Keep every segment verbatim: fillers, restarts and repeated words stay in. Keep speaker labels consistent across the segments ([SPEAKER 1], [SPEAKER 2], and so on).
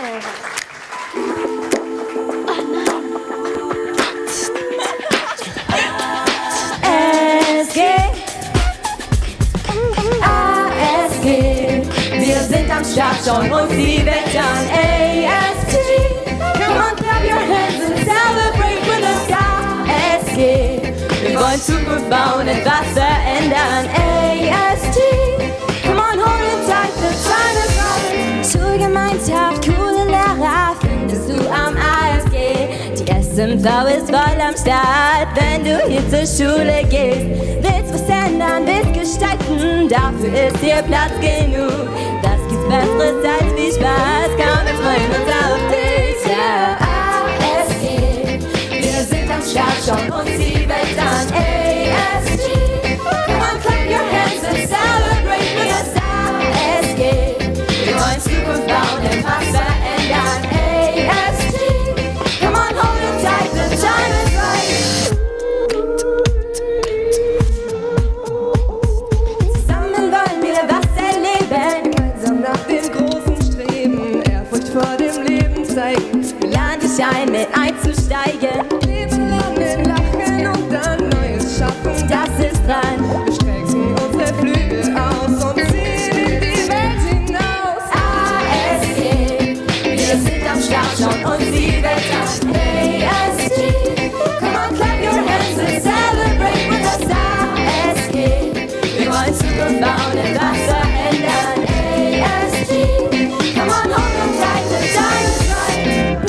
[SPEAKER 1] S G, A S G, wir sind am Start, schauen uns die Welt an. A S G, come on, clap your hands and celebrate with us. A S G, wir wollen Zukunft bauen, etwas verändern. A S G, come on, hold it tight, the time is right. Schulgemeinschaft, coole Lehrer findest du am A S G. Die S M V ist voll am Start, wenn du hier zur Schule gehst. Willst was ändern, willst gestalten, dafür ist hier Platz genug. Das gibt's Besseres als viel Spaß, komm, wir freuen uns auf dich. Ja, A S G, wir sind am Start, schauen uns die Welt an. A S G, come on, clap your hands and celebrate with us. A S G, wir wollen Zukunft bauen, etwas verändern. A S G, come on, hold it tight, the time is right. Zusammen wollen wir was erleben, gemeinsam nach dem großen Streben, Ehrfurcht vor dem Leben zeigen. Wir laden dich ein, mit einzusteigen. Leben, lernen, lachen und dann Neues schaffen. Das ist dran. Wir strecken unsere Flügel aus und ziehen in die Welt hinaus. A S G, wir sind am Start, schauen uns die Welt an. A S G, come on, clap your hands and celebrate with us. A S G, wir wollen Zukunft bauen, etwas verändern. A S G, come on, hold on tight, the time is right.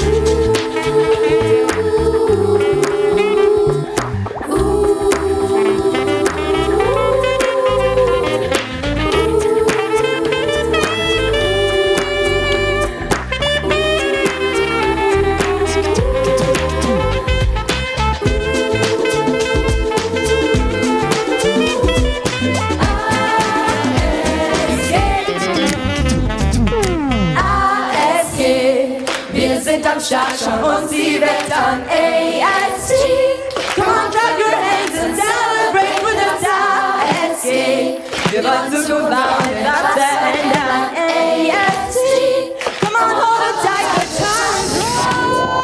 [SPEAKER 1] Am Start, schauen uns die Welt an. A S G, come on, clap your hands and celebrate with us. A S G, wir wollen Zukunft bauen, etwas verändern. A S G, come on, hold it tight, the time is right.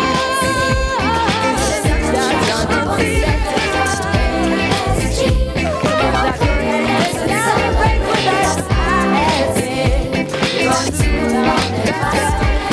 [SPEAKER 1] Wir sind am Start, schauen uns die Welt an. A S G, come on, clap your hands and celebrate with us. A S G, wir wollen Zukunft bauen, etwas verändern.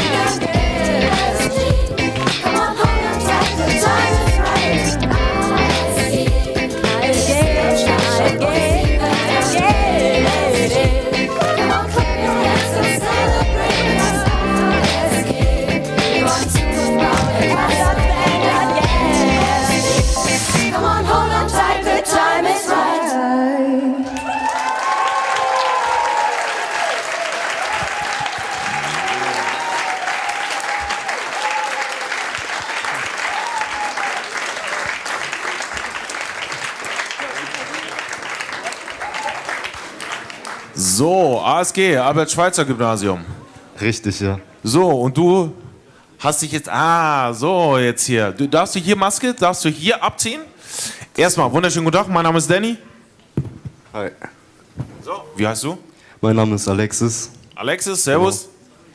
[SPEAKER 2] So, A S G, Albert-Schweitzer-Gymnasium.
[SPEAKER 3] Richtig, ja.
[SPEAKER 2] So, und du hast dich jetzt, ah, so, jetzt hier. Du, darfst du hier Maske, darfst du hier abziehen? Erstmal, wunderschönen guten Tag, mein Name ist Danny.
[SPEAKER 3] Hi.
[SPEAKER 2] So, wie heißt du?
[SPEAKER 3] Mein Name ist Alexis.
[SPEAKER 2] Alexis, servus.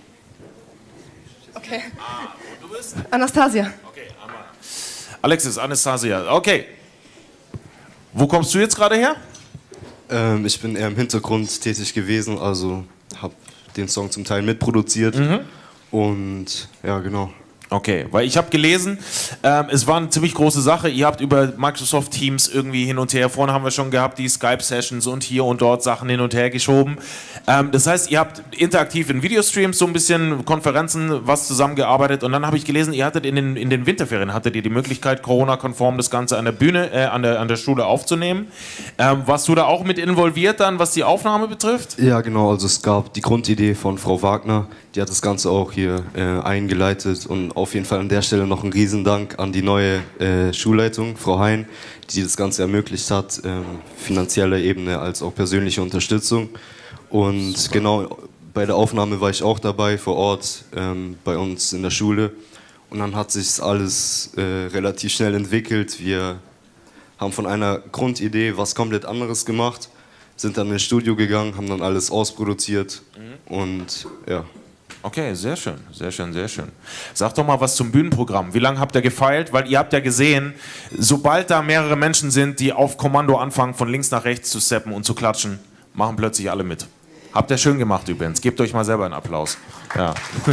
[SPEAKER 4] Okay.
[SPEAKER 2] Ah, und du bist?
[SPEAKER 4] Anastasia.
[SPEAKER 2] Okay, Alexis, Anastasia, okay. Wo kommst du jetzt gerade her?
[SPEAKER 3] Ähm, ich bin eher im Hintergrund tätig gewesen, also habe den Song zum Teil mitproduziert.
[SPEAKER 2] Mhm.
[SPEAKER 3] Und ja, genau.
[SPEAKER 2] Okay, weil ich habe gelesen, ähm, es war eine ziemlich große Sache. Ihr habt über Microsoft Teams irgendwie hin und her, vorhin haben wir schon gehabt, die Skype-Sessions und hier und dort Sachen hin und her geschoben. Ähm, das heißt, ihr habt interaktiv in Videostreams so ein bisschen Konferenzen, was zusammengearbeitet und dann habe ich gelesen, ihr hattet in den, in den Winterferien, hattet ihr die Möglichkeit, Corona-konform das Ganze an der Bühne, äh, an, der, an der Schule aufzunehmen. Ähm, warst du da auch mit involviert dann, was die Aufnahme betrifft?
[SPEAKER 3] Ja, genau, also es gab die Grundidee von Frau Wagner, die hat das Ganze auch hier äh, eingeleitet und auf jeden Fall an der Stelle noch ein Riesendank an die neue äh, Schulleitung, Frau Hein, die das Ganze ermöglicht hat, ähm, finanzieller Ebene als auch persönliche Unterstützung. Und genau, bei der Aufnahme war ich auch dabei, vor Ort, ähm, bei uns in der Schule. Und dann hat sich alles äh, relativ schnell entwickelt. Wir haben von einer Grundidee was komplett anderes gemacht, sind dann ins Studio gegangen, haben dann alles ausproduziert mhm. und ja.
[SPEAKER 2] Okay, sehr schön, sehr schön, sehr schön. Sag doch mal was zum Bühnenprogramm. Wie lange habt ihr gefeilt? Weil ihr habt ja gesehen, sobald da mehrere Menschen sind, die auf Kommando anfangen, von links nach rechts zu steppen und zu klatschen, machen plötzlich alle mit. Habt ihr schön gemacht übrigens. Gebt euch mal selber einen Applaus. Ja.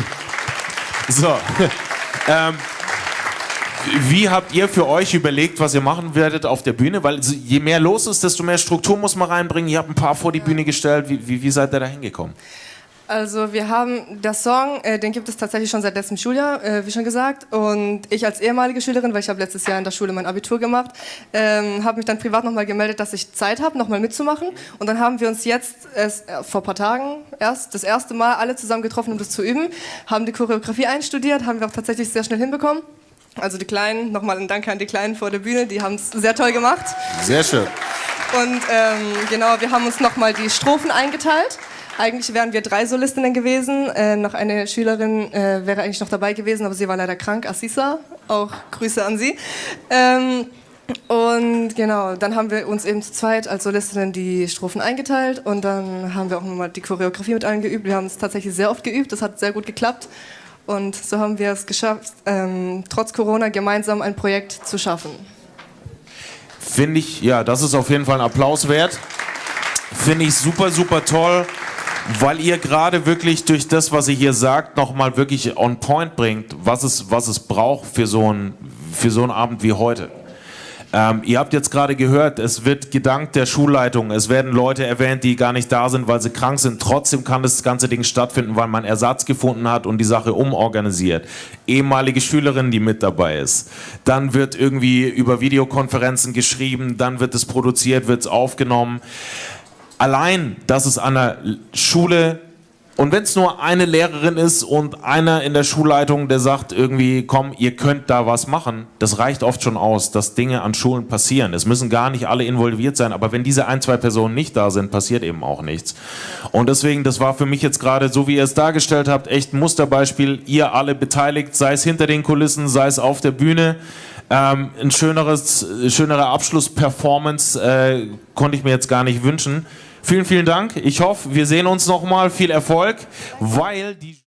[SPEAKER 2] So. ähm, Wie habt ihr für euch überlegt, was ihr machen werdet auf der Bühne? Weil je mehr los ist, desto mehr Struktur muss man reinbringen. Ihr habt ein paar vor die Bühne gestellt. Wie, wie, wie seid ihr da hingekommen?
[SPEAKER 4] Also wir haben, der Song, äh, den gibt es tatsächlich schon seit letztem Schuljahr, äh, wie schon gesagt. Und ich als ehemalige Schülerin, weil ich habe letztes Jahr in der Schule mein Abitur gemacht, ähm, habe mich dann privat nochmal gemeldet, dass ich Zeit habe, nochmal mitzumachen. Und dann haben wir uns jetzt erst, äh, vor ein paar Tagen erst das erste Mal alle zusammen getroffen, um das zu üben. Haben die Choreografie einstudiert, haben wir auch tatsächlich sehr schnell hinbekommen. Also die Kleinen, nochmal ein Danke an die Kleinen vor der Bühne, die haben es sehr toll gemacht.
[SPEAKER 2] Sehr schön.
[SPEAKER 4] Und ähm, genau, wir haben uns nochmal die Strophen eingeteilt. Eigentlich wären wir drei Solistinnen gewesen. Äh, noch eine Schülerin äh, wäre eigentlich noch dabei gewesen, aber sie war leider krank. Assisa, auch Grüße an sie. Ähm, und genau, dann haben wir uns eben zu zweit als Solistinnen die Strophen eingeteilt und dann haben wir auch nochmal die Choreografie mit allen geübt. Wir haben es tatsächlich sehr oft geübt, das hat sehr gut geklappt. Und so haben wir es geschafft, ähm, trotz Corona gemeinsam ein Projekt zu schaffen.
[SPEAKER 2] Finde ich, ja, das ist auf jeden Fall ein Applaus wert. Finde ich super, super toll. Weil ihr gerade wirklich durch das, was ihr hier sagt, nochmal wirklich on point bringt, was es, was es braucht für so einen für so einen Abend wie heute. Ähm, ihr habt jetzt gerade gehört, es wird gedankt der Schulleitung, es werden Leute erwähnt, die gar nicht da sind, weil sie krank sind. Trotzdem kann das ganze Ding stattfinden, weil man Ersatz gefunden hat und die Sache umorganisiert. Ehemalige Schülerin, die mit dabei ist. Dann wird irgendwie über Videokonferenzen geschrieben, dann wird es produziert, wird es aufgenommen. Allein, dass es an der Schule, und wenn es nur eine Lehrerin ist und einer in der Schulleitung, der sagt irgendwie, komm, ihr könnt da was machen, das reicht oft schon aus, dass Dinge an Schulen passieren. Es müssen gar nicht alle involviert sein, aber wenn diese ein, zwei Personen nicht da sind, passiert eben auch nichts. Und deswegen, das war für mich jetzt gerade, so wie ihr es dargestellt habt, echt ein Musterbeispiel, ihr alle beteiligt, sei es hinter den Kulissen, sei es auf der Bühne. Ähm, ein schöneres, schönere Abschlussperformance äh, konnte ich mir jetzt gar nicht wünschen. Vielen, vielen Dank. Ich hoffe, wir sehen uns nochmal. Viel Erfolg, weil die